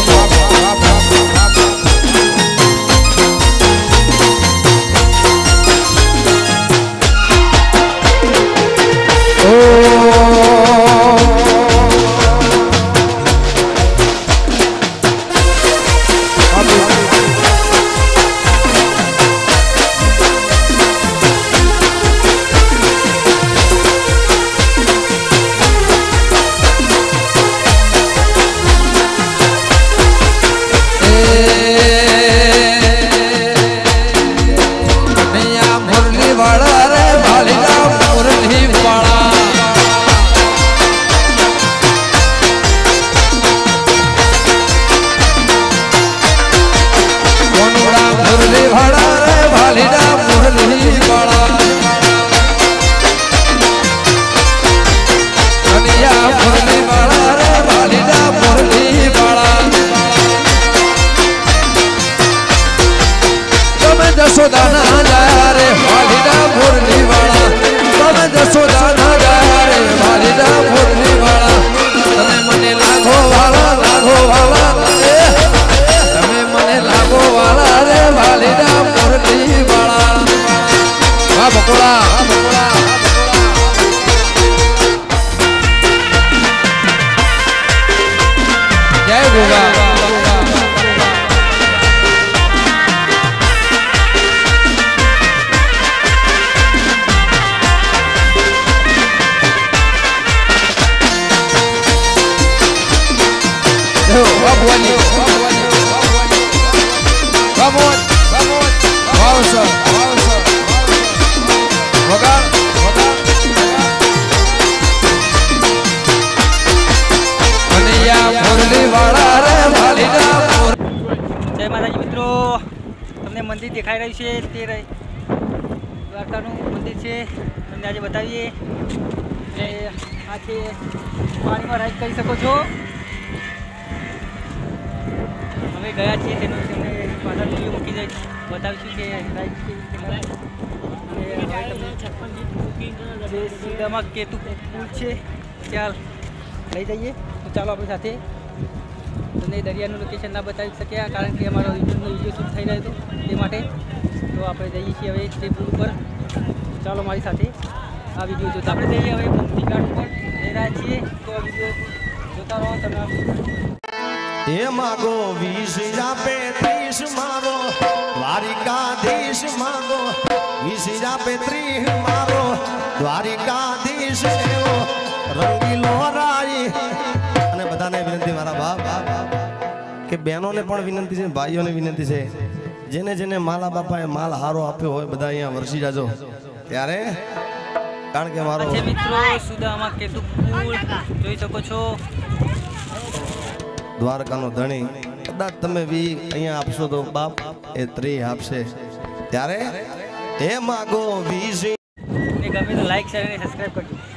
जय माताजी मित्रों, તમને મંદિર દેખાઈ રહ્યું છે તે દ્વારકાનું મંદિર છે, તમને આજે બતાવીએ. આ છે પાણીમાં રાઈડ કરી શકો છો. અમે ગયા છીએ તેનું તમને પાછળ વિડીયો મૂકી દઈશ, બતાવીશું કે રાઈડ કેવી રીતે કરાય. અને સીધામાં કેતુ પુલ છે, ચાલ લઈ જઈએ. તો ચાલો આપણી સાથે. તમને દરિયાનું લોકેશન ના બતાવી શક્યા કારણ કે અમારો વિડીયો શૂટ થઈ રહ્યો હતો તે માટે. તો આપણે જઈએ છીએ હવે તે પુલ ઉપર. ચાલો મારી સાથે આ વિડીયો જોતા આપણે જઈએ હવે ભક્તિ ઘાટ ઉપર જઈ રહ્યા છીએ. તો આ વિડીયો જોતા રહો તમે. હે માગો 20 આપે 30 મારો દ્વારિકાધીશ, માગો 20 આપે 30 મારો દ્વારિકાધીશ એવો રંગીલો રાઈ. અને બધાને વિનંતી મારા બાપ કે બહેનોને પણ વિનંતી છે, ભાઈઓને વિનંતી છે, જેને જેને માલા બાપાએ માલ હારો આપ્યો હોય બધા અહીંયા વરસી જાજો ત્યારે. કારણ કે મારો મિત્રો સુદામા કેતુ પુલ જોઈ શકો છો, દ્વારકાનો ધણી. કદાચ તમે અહીંયા આપશો તો બાપ એ 3 આપશે ત્યારે. હે માગો 20 ગમે તો લાઈક શેર અને સબસ્ક્રાઇબ કરજો.